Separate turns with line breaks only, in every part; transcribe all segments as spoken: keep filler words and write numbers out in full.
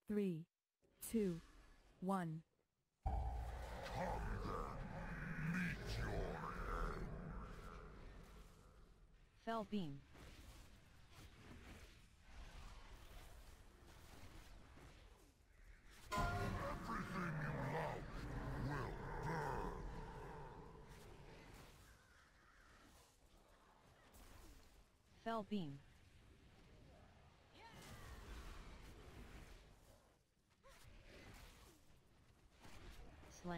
Three, two, one.
Fell beam. Fell beam. Slam.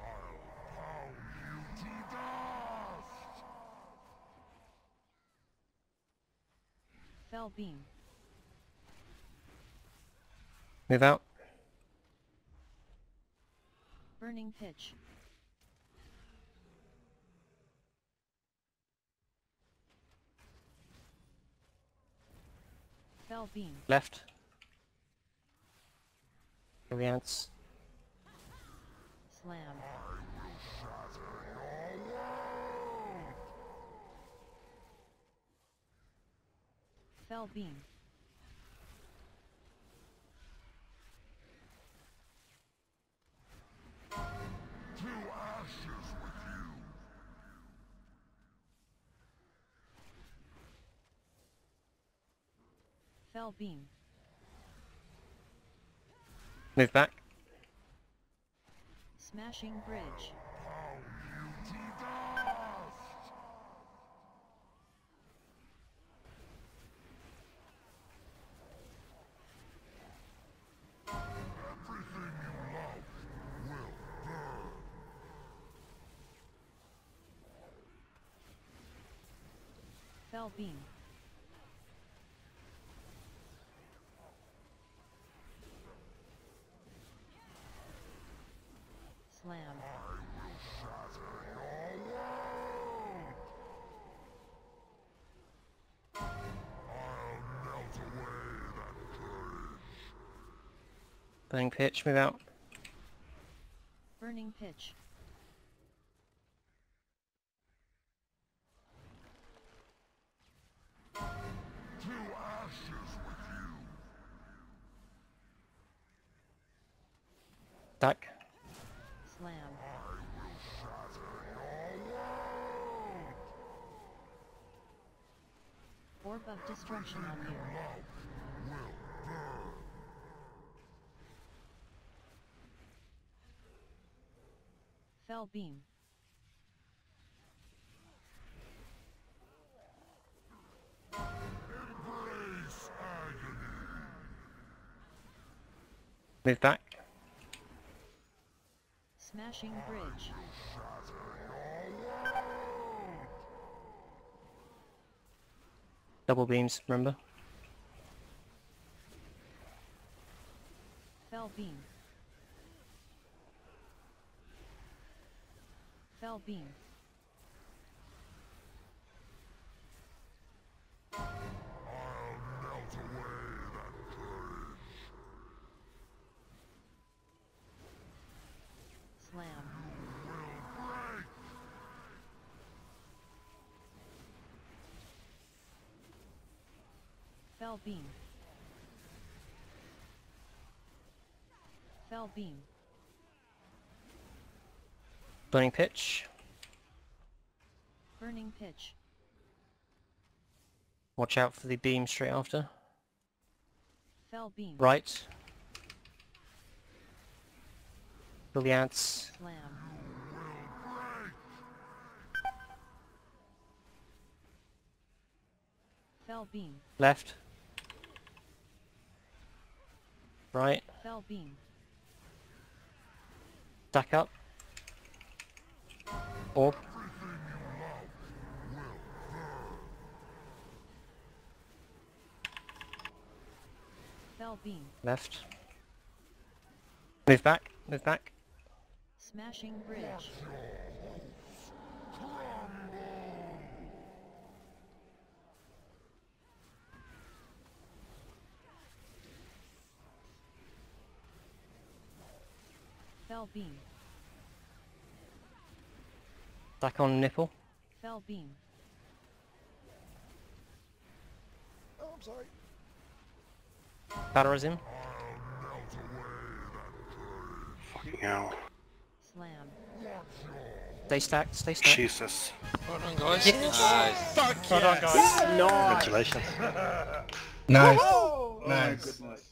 Fell beam.
Move out.
Burning pitch. Fell beam.
Left. Brilliance.
Slam. Fell beam.
To ashes with you.
Fell beam.
Move back.
Smashing bridge.
To dust. Everything you love will burn.
Fell beam. Slam.
Burning pitch. Move out.
Burning pitch.
To ashes with you.
Attack.
Slam. Orb of destruction on you. Fell beam.
Embrace agony.
Move back.
Smashing bridge.
Double beams. Remember.
Fell beam. Fell beam.
Melt away that courage.
Slam.
Break.
Fell beam. Fell beam.
Burning pitch.
Burning pitch.
Watch out for the beam straight after.
Fell beam.
Right. Brilliance.
Slam. Fell beam.
Left. Right.
Fell beam.
Stack up. Orb.
Fell beam.
Left. Move back. Move back.
Smashing bridge. Fell beam.
Stack on nipple.
Fell beam.
Oh, I'm sorry.
Batters him.
Melt
Fucking hell.
Slam.
Stay stacked, stay stacked.
Jesus.
Well done, guys.
Yes.
Nice.
Well done, guys.
Congratulations.
Nice.
Oh my
Nice.
goodness.